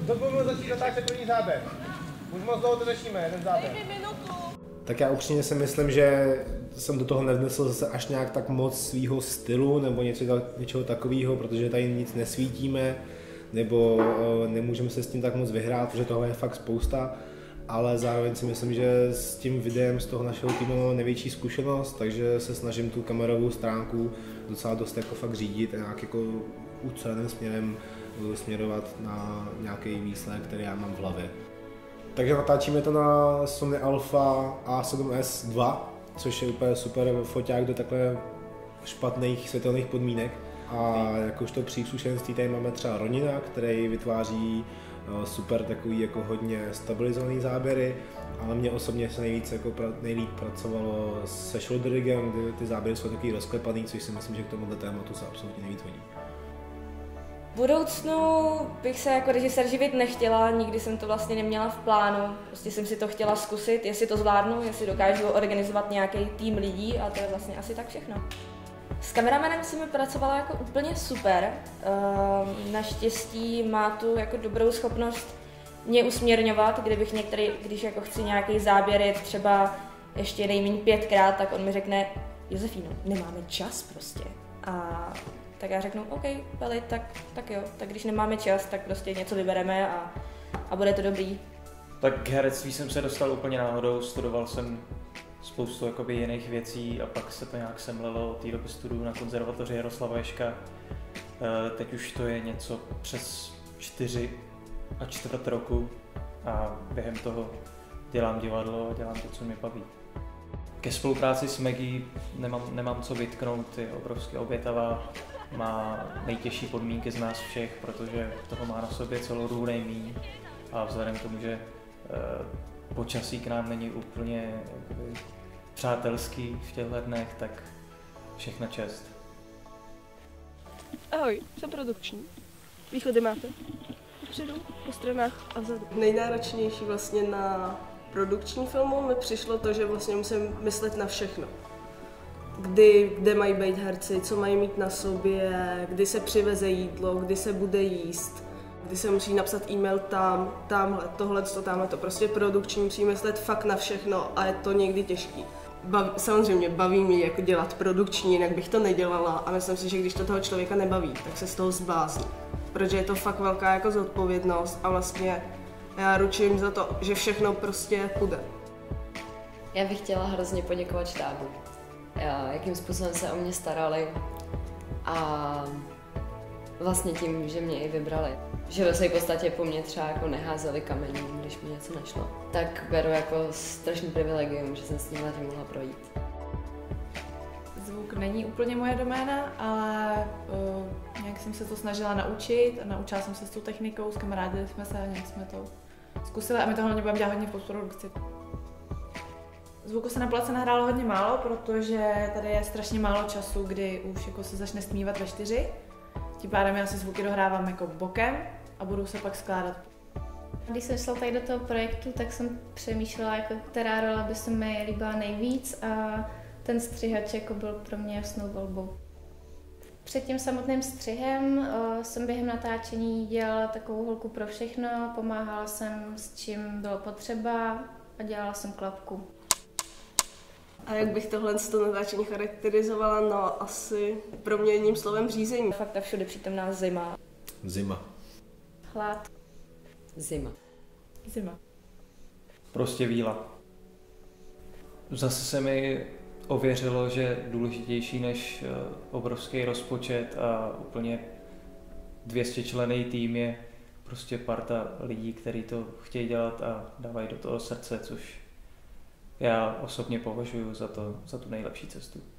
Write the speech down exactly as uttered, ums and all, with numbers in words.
to budeme začít natáčet první záběr. Už moc dlouho to řešíme, ten záběr. Tak já upřímně si myslím, že jsem do toho nevnesl zase až nějak tak moc svýho stylu nebo něco, něčeho takového, protože tady nic nesvítíme, nebo nemůžeme se s tím tak moc vyhrát, protože toho je fakt spousta. Ale zároveň si myslím, že s tím videem z toho našeho týmu mám největší zkušenost, takže se snažím tu kamerovou stránku docela dost jako fakt řídit a nějak jako uceleným směrem směrovat na nějaký výsledek, který já mám v hlavě. Takže natáčíme to na Sony Alpha A sedm S dva, což je úplně super foťák do takhle špatných světelných podmínek. A jakožto příslušenství tady máme třeba Ronina, který vytváří super takový jako hodně stabilizovaný záběry, ale mě osobně se nejvíc jako pra, nejlíp pracovalo se shoulder rigem, kdy ty záběry jsou takový rozklepaný, což si myslím, že k tomuto tématu se absolutně nejvíc hodí. V budoucnu bych se jako režisér živit nechtěla, nikdy jsem to vlastně neměla v plánu, prostě jsem si to chtěla zkusit, jestli to zvládnu, jestli dokážu organizovat nějaký tým lidí a to je vlastně asi tak všechno. S kameramanem jsem pracovala jako úplně super, naštěstí má tu jako dobrou schopnost mě usměrňovat, kdybych některý, když jako chci nějaký záběr jet třeba ještě nejméně pětkrát, tak on mi řekne: Josefíno, nemáme čas prostě. A tak já řeknu: OK, Peli, tak, tak jo, tak když nemáme čas, tak prostě něco vybereme a, a bude to dobrý. Tak k herectví jsem se dostal úplně náhodou, studoval jsem spoustu jakoby jiných věcí a pak se to nějak semlelo. Od té doby studuju na konzervatoři Jaroslava Ježka. Teď už to je něco přes čtyři a čtvrt roku a během toho dělám divadlo a dělám to, co mě baví. Ke spolupráci s Maggie nemám, nemám co vytknout, je obrovsky obětavá, má nejtěžší podmínky z nás všech, protože toho má na sobě celou důl nejmíň a vzhledem k tomu, že eh, počasí k nám není úplně jakoby přátelský v těchto dnech, tak všechna čest. Ahoj, jsem produkční. Východy máte? Vpředu, po stranách a vzadu. Nejnáročnější vlastně na produkční filmu mi přišlo to, že vlastně musím myslet na všechno. Kdy, kde mají být herci, co mají mít na sobě, kdy se přiveze jídlo, kdy se bude jíst, kdy se musí napsat e-mail tam, tamhle, tohle, to, tamhle, to prostě produkční, musí myslet fakt na všechno a je to někdy těžký. Baví, samozřejmě baví mě jako dělat produkční, jinak bych to nedělala a myslím si, že když to toho člověka nebaví, tak se z toho zblázní. Protože je to fakt velká jako zodpovědnost a vlastně já ručím za to, že všechno prostě půjde. Já bych chtěla hrozně poděkovat štábu, jakým způsobem se o mě starali a vlastně tím, že mě i vybrali. Že se v podstatě po mně třeba jako neházeli kamení, když mi něco nešlo. Tak beru jako strašný privilegium, že jsem s tím tím mohla projít. Zvuk není úplně moje doména, ale uh, nějak jsem se to snažila naučit a naučila jsem se s tou technikou, skamarádili jsme se a nějak jsme to zkusili a my to hlavně budeme dělat hodně v postprodukci. Zvuku se na place nahrálo hodně málo, protože tady je strašně málo času, kdy už jako se začne stmívat ve čtyři. Tím pádem já si zvuky dohrávám jako bokem a budu se pak skládat. Když jsem šla tady do toho projektu, tak jsem přemýšlela, jako, která rola by se mi líbila nejvíc a ten střihač jako byl pro mě jasnou volbou. Před tím samotným střihem uh, jsem během natáčení dělala takovou holku pro všechno, pomáhala jsem s čím bylo potřeba a dělala jsem klapku. A jak bych tohle to natáčení charakterizovala? No asi pro mě jedním slovem řízení. Fakt ta všude přítomná zima. Zima. Hlad. Zima. Zima. Prostě víla. Zase se mi ověřilo, že důležitější než obrovský rozpočet a úplně dvě stě členný tým je prostě parta lidí, kteří to chtějí dělat a dávají do toho srdce, což já osobně považuji za, to, za tu nejlepší cestu.